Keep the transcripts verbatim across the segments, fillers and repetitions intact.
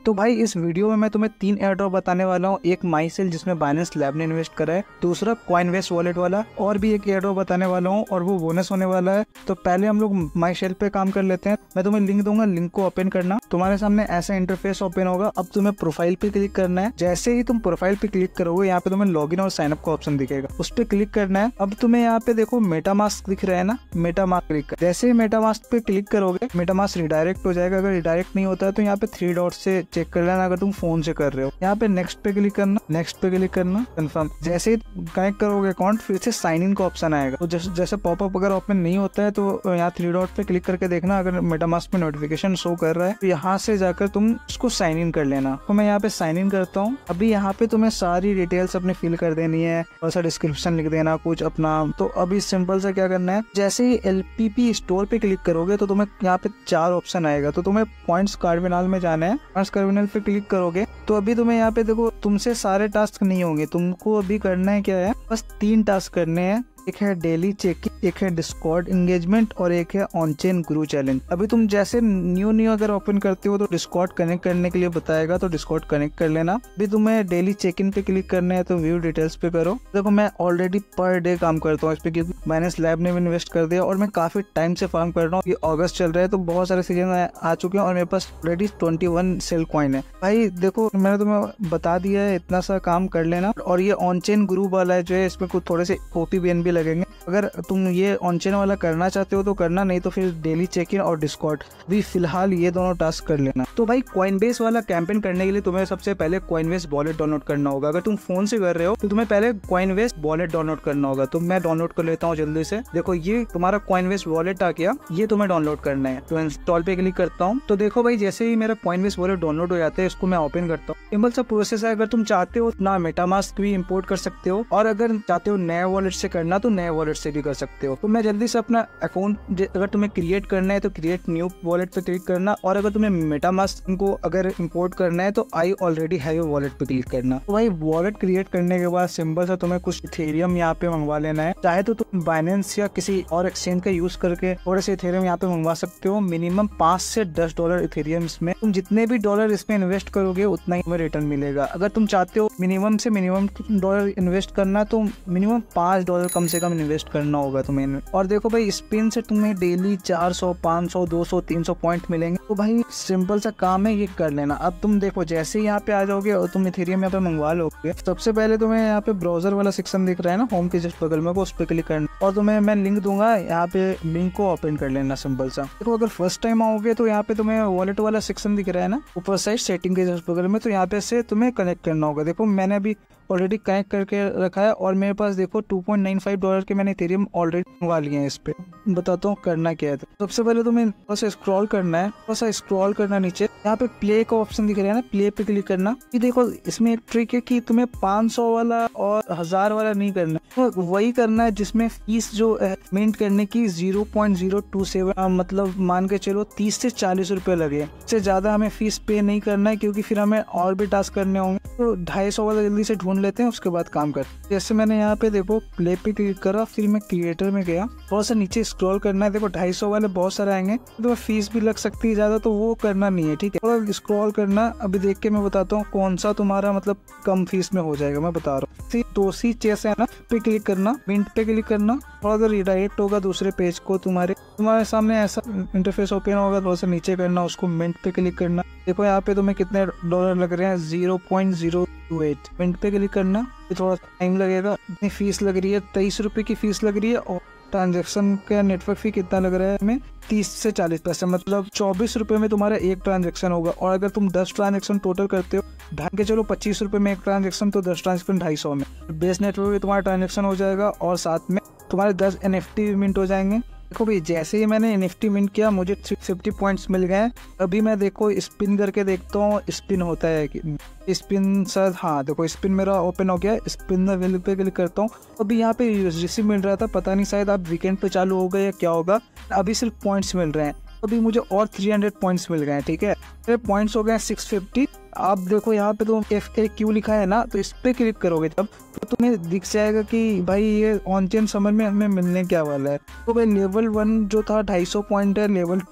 तो भाई इस वीडियो में मैं तुम्हें तीन एयर ड्रॉप बताने वाला हूँ। एक माई सेल जिसमें बाइनेंस लैब ने इन्वेस्ट करा है, दूसरा कॉइनवेस्ट वॉलेट वाला, और भी एक एयर ड्रॉप बताने वाला हूँ और वो बोनस होने वाला है। तो पहले हम लोग माई सेल पे काम कर लेते हैं। मैं तुम्हें लिंक दूंगा, लिंक को ओपन करना। तुम्हारे सामने ऐसा इंटरफेस ओपन होगा। अब तुम्हें प्रोफाइल पे क्लिक करना है। जैसे ही तुम प्रोफाइल पे क्लिक करोगे यहाँ पे तुम्हें लॉगिन और साइन अप का ऑप्शन दिखेगा, उस पर क्लिक करना है। अब तुम्हें यहाँ पे देखो मेटामास्क दिख रहा है ना, मेटामास्क क्लिक कर। जैसे ही मेटामास्क पे क्लिक करोगे मेटामास्क रिडायरेक्ट हो जाएगा। अगर रिडायरेक्ट नहीं होता है तो यहाँ पे थ्री डॉट से चेक कर लेना अगर तुम फोन से कर रहे हो। यहाँ पे नेक्स्ट पे क्लिक करना, नेक्स्ट पे क्लिक करना, कंफर्म। जैसे ही कनेक्ट करोगे अकाउंट, फिर से साइन इन का ऑप्शन आएगा। तो जैसे जैसे पॉपअप अगर ओपन नहीं होता है तो यहाँ थ्री डॉट पे क्लिक करके देखना अगर मेटामास्क में नोटिफिकेशन शो कर रहा है तो यहाँ से जाकर तुम इसको साइन इन कर लेना। तो मैं यहाँ पे साइन इन करता हूँ। अभी यहाँ पे तुम्हें सारी डिटेल्स अपनी फिल कर देनी है, थोड़ा सा डिस्क्रिप्शन लिख देना कुछ अपना। तो अभी सिंपल से क्या करना है, जैसे ही एलपीपी स्टोर पे क्लिक करोगे तो तुम्हें यहाँ पे चार ऑप्शन आएगा। तो तुम्हें पॉइंट्स कार्विनल में जाना है। पॉइंट्स कार्विनल पे क्लिक करोगे तो अभी तुम्हें यहाँ पे देखो तुमसे सारे टास्क नहीं होंगे। तुमको अभी करना है क्या है, बस तीन टास्क करने हैं। एक है डेली चेकिंग, एक है डिस्कॉर्ड एंगेजमेंट और एक है ऑन चेन ग्रू चैलेंज। अभी तुम जैसे न्यू न्यू अगर ओपन करते हो तो डिस्कॉर्ड कनेक्ट करने के लिए बताएगा, तो डिस्कॉर्ड कनेक्ट कर लेना। अभी तुम्हें डेली चेकिंग पे क्लिक करना है तो व्यू डिटेल्स पे करो। देखो मैं ऑलरेडी पर डे काम करता हूँ इस पे, क्योंकि बाइनेंस लैब ने भी इन्वेस्ट कर दिया और मैं काफी टाइम से फार्म कर रहा हूँ। ये अगस्त चल रहा है तो बहुत सारे सीजन आ चुके हैं और मेरे पास already twenty one cell coin है। भाई देखो मैंने तुम्हें बता दिया है, इतना सा काम कर लेना। और ये ऑन चेन ग्रू वाला है जो है, इसमें कुछ थोड़े से ओपीबीएन भी लगेंगे। अगर तुम ये ऑन चेन वाला करना चाहते हो तो करना, नहीं तो फिर डेली चेक इन और डिस्कॉर्ड भी फिलहाल ये दोनों टास्क कर लेना। तो भाई कॉइनबेस वाला कैंपेन करने के लिए तुम्हें सबसे पहले कॉइनबेस वॉलेट डाउनलोड करना होगा। अगर तुम फोन से कर रहे हो तो तुम्हें पहले कॉइनबेस वॉलेट डाउनलोड करना होगा। तो मैं डाउनलोड कर लेता हूँ जल्दी से। देखो ये तुम्हारा कॉइनबेस वॉलेट आ गया, ये तुम्हें डाउनलोड करना है। तो इंस्टॉल पे क्लिक करता हूँ। तो देखो भाई जैसे ही मेरा कॉइनबेस वॉलेट डाउनलोड हो जाता है, इसको मैं ओपन करता हूँ। सिंपल सा प्रोसेस है। अगर तुम चाहते हो ना मेटामास्क भी इंपोर्ट कर सकते हो, और अगर चाहते हो नए वॉलेट से करना तो नए वॉलेट से भी कर सकते हो। तो मैं जल्दी से अपना अकाउंट अगर तुम्हें क्रिएट करना है तो क्रिएट न्यू वॉलेट पे क्लिक करना, और अगर तुम्हें मेटामास्क को अगर इंपोर्ट करना है तो आई ऑलरेडी हैव वॉलेट पे क्लिक करना। तो भाई वॉलेट क्रिएट करने के बाद सिंपल सा तुम्हें कुछ इथेरियम यहाँ पे मंगवा लेना है। चाहे तो तुम बाइनेंस या किसी और एक्सचेंज का यूज करके थोड़े से इथेरियम यहाँ पे मंगवा सकते हो। मिनिमम पांच से दस डॉलर इथेरियम इसमें। तुम जितने भी डॉलर इसमें इन्वेस्ट करोगे उतना ही तुम्हें रिटर्न मिलेगा। अगर तुम चाहते हो मिनिमम से मिनिमम डॉलर इन्वेस्ट करना तो मिनिमम पांच डॉलर कम से कम इन्वेस्ट करना होगा तुम्हें। और देखो भाई स्पिन से तुम्हें डेली चार सौ, पाँच सौ, दो सौ, तीन सौ पॉइंट मिलेंगे। तो भाई सिंपल सा काम है, ये कर लेना। अब तुम देखो जैसे ही यहाँ पे आ जाओगे और तुम इथेरियम यहाँ पे मंगवा लोगे, सबसे पहले तुम्हें यहाँ पे ब्राउजर वाला सेक्शन दिख रहा है ना होम के जस्ट बगल में, उस पर क्लिक करना और तुम्हें मैं लिंक दूंगा, यहाँ पे लिंक को ओपन कर लेना सिंपल सा। देखो अगर फर्स्ट टाइम आओगे तो यहाँ पे तुम्हें वॉलेट वाला सेक्शन दिख रहा है ना ऊपर साइड सेटिंग के जस्ट बगल में, तो यहाँ पे से तुम्हें कनेक्ट करना होगा। देखो मैंने अभी ऑलरेडी कनेक्ट करके रखा है और मेरे पास देखो two point nine five dollar के मैंने इथेरियम ऑलरेडी मंगवा लिए हैं। इस पे बताता हूँ करना क्या है। तो सबसे पहले तुम्हें थोड़ा सा स्क्रॉल करना है, थोड़ा सा स्क्रॉल करना नीचे, यहाँ पे प्ले का ऑप्शन दिख रहा है ना, प्ले पे क्लिक करना। ये देखो इसमें एक ट्रिक है कि तुम्हें पाँच सौ वाला और हजार वाला नहीं करना, तो वही करना है जिसमें फीस जो मिंट करने की zero point zero two seven, मतलब मान के चलो तीस से चालीस रुपए लगे। इससे ज्यादा हमें फीस पे नहीं करना है क्योंकि फिर हमें और भी टास्क करने होंगे। तो ढाई सौ वाला जल्दी से ढूंढ लेते हैं, उसके बाद काम कर। जैसे मैंने यहाँ पे देखो प्ले पे क्लिक करा, फिर मैं क्रिएटर में गया, थोड़ा सा नीचे स्क्रॉल करना है। देखो ढाई सौ वाले बहुत सारे आएंगे तो फीस भी लग सकती है ज्यादा, तो वो करना नहीं है, ठीक है। थोड़ा स्क्रॉल करना, अभी देख के मैं बताता हूँ कौन सा तुम्हारा मतलब कम फीस में हो जाएगा, मैं बता रहा हूँ। दोसी चेस है ना, पे क्लिक करना, मिंट पे क्लिक करना, थोड़ा सा रिडायरेक्ट होगा दूसरे पेज को, तुम्हारे तुम्हारे सामने ऐसा इंटरफेस ओपन होगा। थोड़ा सा नीचे करना, उसको मिंट पे क्लिक करना। देखो यहाँ पे तुम्हें कितने डॉलर लग रहे हैं, zero point zero two eight. Mint पे क्लिक करना, थोड़ा टाइम लगेगा। इतनी फीस लग रही है, तेईस रुपए की फीस लग रही है, और ट्रांजैक्शन का नेटवर्क फी कितना लग रहा है हमें, तीस से चालीस पैसे, मतलब चौबीस रुपए में तुम्हारा एक ट्रांजैक्शन होगा। और अगर तुम दस ट्रांजैक्शन टोटल करते हो, ढाई के चलो पच्चीस रुपए में एक ट्रांजैक्शन, तो दस ट्रांजैक्शन ढाई सौ में बेस नेटवर्क में तुम्हारा ट्रांजैक्शन हो जाएगा, और साथ में तुम्हारे दस एनएफटी मिंट हो जाएंगे। देखो भाई जैसे ही मैंने एनएफटी मिंट किया मुझे फिफ्टी पॉइंट्स मिल गए। अभी मैं देखो स्पिन करके देखता हूँ स्पिन होता है कि स्पिन सर, हाँ देखो स्पिन मेरा ओपन हो गया। स्पिन वैल्यू पे क्लिक करता हूँ। अभी यहाँ पे यूएसडीसी मिल रहा था, पता नहीं शायद आप वीकेंड पे चालू हो गए या क्या होगा, अभी सिर्फ पॉइंट्स मिल रहे हैं। अभी मुझे और तीन सौ पॉइंट्स मिल गए हैं, ठीक है। मेरे पॉइंट्स हो गए छह सौ पचास। आप देखो यहाँ पे तो एफ ए क्यू लिखा है ना, तो इस पे क्लिक करोगे तब तो तुम्हें दिख जाएगा कि भाई ये ऑन चेन समर में हमें मिलने क्या वाला है। तो भाई लेवल वन जो था ढाई सौ पॉइंट है, लेवल टू है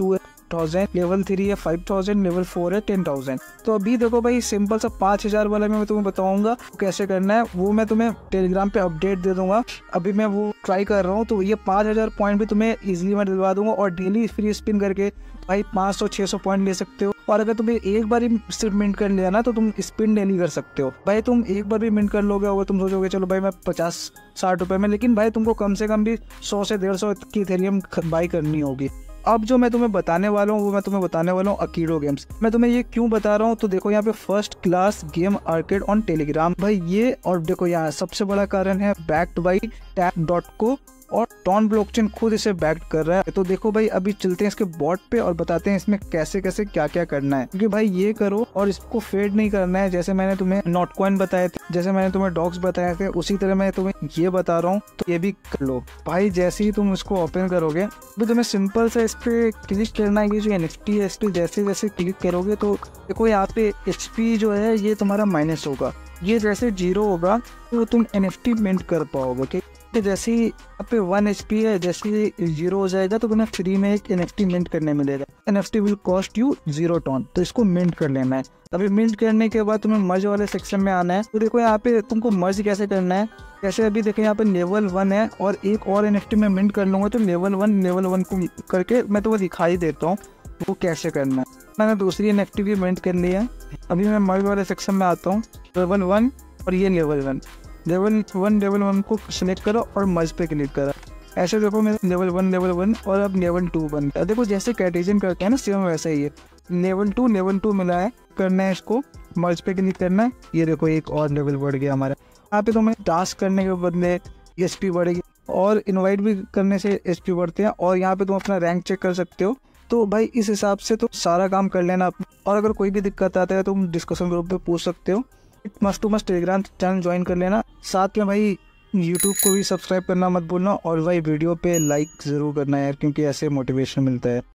थाउजेंड, लेवल थ्री है फाइव थाउजेंड, लेवल फोर है टेन थाउजेंड। तो अभी देखो भाई सिंपल सा पाँच हजार वाला मैं तुम्हें बताऊंगा कैसे करना है, वो मैं तुम्हें टेलीग्राम पे अपडेट दे दूंगा। अभी मैं वो ट्राई कर रहा हूँ, तो ये पाँच हजार पॉइंट भी तुम्हें इजीली मैं दिलवा दूंगा और डेली फ्री स्पिन करके भाई पाँच सौ छह सौ पॉइंट ले सकते हो। और अगर तुम्हें एक बार ही सिर्फ मिंट कर लिया ना तो तुम स्पिन डेली कर सकते हो भाई। तुम एक बार भी मिंट कर लोगे और तुम सोचोगे चलो भाई मैं पचास साठ रुपए में, लेकिन भाई तुमको कम से कम भी सौ से डेढ़ सौ की इथेरियम बाई करनी होगी। अब जो मैं तुम्हें बताने वाला हूँ वो मैं तुम्हें बताने वाला हूँ अकीडो गेम्स। मैं तुम्हें ये क्यों बता रहा हूँ, तो देखो यहाँ पे first class game arcade on Telegram भाई ये, और देखो यहाँ सबसे बड़ा कारण है बैक्ड बाई टैप डॉट को, और टॉन ब्लॉकचेन खुद इसे बैक कर रहा है। तो देखो भाई अभी चलते हैं इसके बॉट पे और बताते हैं इसमें कैसे कैसे क्या क्या करना है, क्योंकि भाई ये करो और इसको फेड नहीं करना है। जैसे मैंने तुम्हें नॉट कॉइन बताए थे, जैसे मैंने तुम्हें डॉग्स बताए थे, उसी तरह मैं तुम्हें ये बता रहा हूँ, तो ये भी कर लो भाई। जैसे ही तुम इसको ओपन करोगे तो तुम्हें सिंपल से इस पे क्लिक करना है। ये जो एनएफटी है इस पे जैसे जैसे क्लिक करोगे तो देखो यहाँ पे एचपी जो है ये तुम्हारा माइनस होगा। ये जैसे जीरो होगा तो तुम एनएफटी मिंट कर पाओगे। ठीक है, जैसे ही यहाँ पे वन एचपी है, जैसे ही जीरो हो जाएगा तो तुम्हें फ्री में एक एनएफटी मिंट करने मिलेगा। NFT will cost you zero TON, तो इसको मिंट कर लेना है। अभी मिंट करने के बाद तुम्हें मर्ज वाले सेक्शन में आना है। तो देखो यहाँ पे तुमको मर्ज कैसे करना है। जैसे अभी देखो यहाँ पे लेवल वन है और एक और एनएफटी में मिंट कर लूंगा, तो लेवल वन लेवल वन को करके मैं तुम्हें दिखाई देता हूँ वो कैसे करना है। मैंने दूसरी एनएफटी भी मिंट कर लिया। अभी मैं मर्ज वाले सेक्शन में आता हूँ, लेवल वन और ये level one level one level one को सिलेक्ट करो और मर्ज पे क्लिक करो। ऐसे देखो मेरे लेवल वन लेवल वन और अब लेवल टू बन गया। देखो जैसे कैटेजन करते हैं ना सेम वैसा ही है। लेवल टू लेवल टू मिला है, करना है इसको, मर्ज पे क्लिक करना है। ये देखो एक और लेवल बढ़ गया हमारा। यहाँ पे तुम्हें टास्क करने के बदले एचपी बढ़ेगी और इनवाइट भी करने से एचपी बढ़ते हैं, और यहाँ पे तुम अपना रैंक चेक कर सकते हो। तो भाई इस हिसाब से तो सारा काम कर लेना। और अगर कोई भी दिक्कत आता है तो तुम डिस्कशन ग्रुप पे पूछ सकते हो। Must to must Telegram channel join कर लेना। साथ में भाई यूट्यूब को भी सब्सक्राइब करना मत भूलना, और भाई वीडियो पे लाइक ज़रूर करना यार, क्योंकि ऐसे मोटिवेशन मिलता है।